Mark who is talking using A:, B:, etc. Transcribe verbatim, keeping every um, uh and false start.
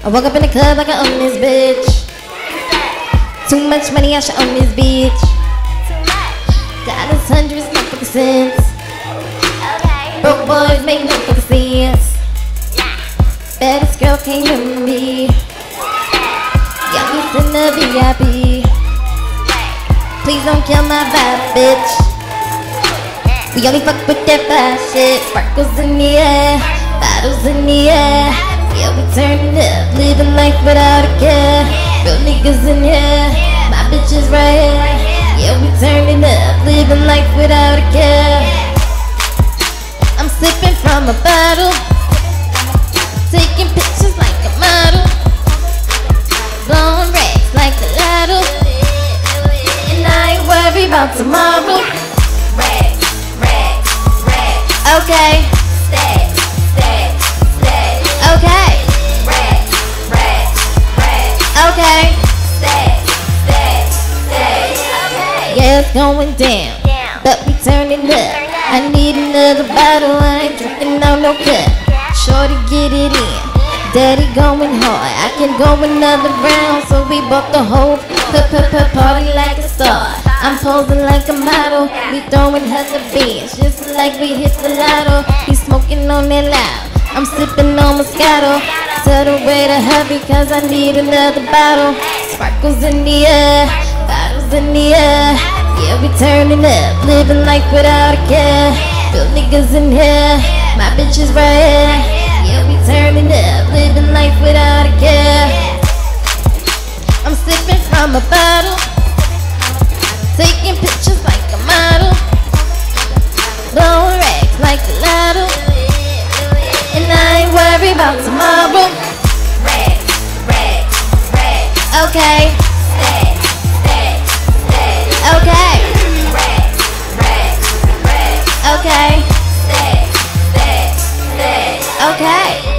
A: I woke up in the club like I own this bitch. Too much money, I should own this bitch. Dollars, hundreds, no fucking cents. Broke boys make no fucking sense. Baddest girl can't hear me. Youngest in the V I P. Please don't kill my vibe, bitch. We only fuck with that fly shit. Sparkles in the air, bottles in the air. Yeah, we turning up, living life without a care. Real niggas in here, my bitches right here. Yeah, we turning up, living life without a care. I'm sipping from a bottle, taking pictures like a model, blowing racks like a lotto, and I ain't worried about tomorrow. Racks, racks, racks. Okay. Stacks, stacks, stacks. Okay. Racks, racks, racks. Okay. Stacks, stacks, stacks. Okay. Yeah, it's going down, but we turning up. I need another bottle, I ain't drinking out no cup. Shorty get it in, daddy going hard. I can go another round, so we bought the whole p-p-p-party like a star. I'm posing like a model, we throwing hella bands, just like we hit the lotto. He smoking on that loud, I'm sipping on Moscato. Tell the waiter hurry, cause I need another bottle. Sparkles in the air, bottles in the air. Yeah, we turning up, living life without a care. Real niggas in here, my bitches right here. Yeah, we turning up, living life without a care. I'm sipping from a bottle, taking pictures like a model, blowing racks like a lotto, and I ain't worried about tomorrow. Racks, racks, racks. Okay. Stacks, stacks, stacks. Okay. Racks, racks, racks. Okay. Stacks, stacks, stacks. Okay.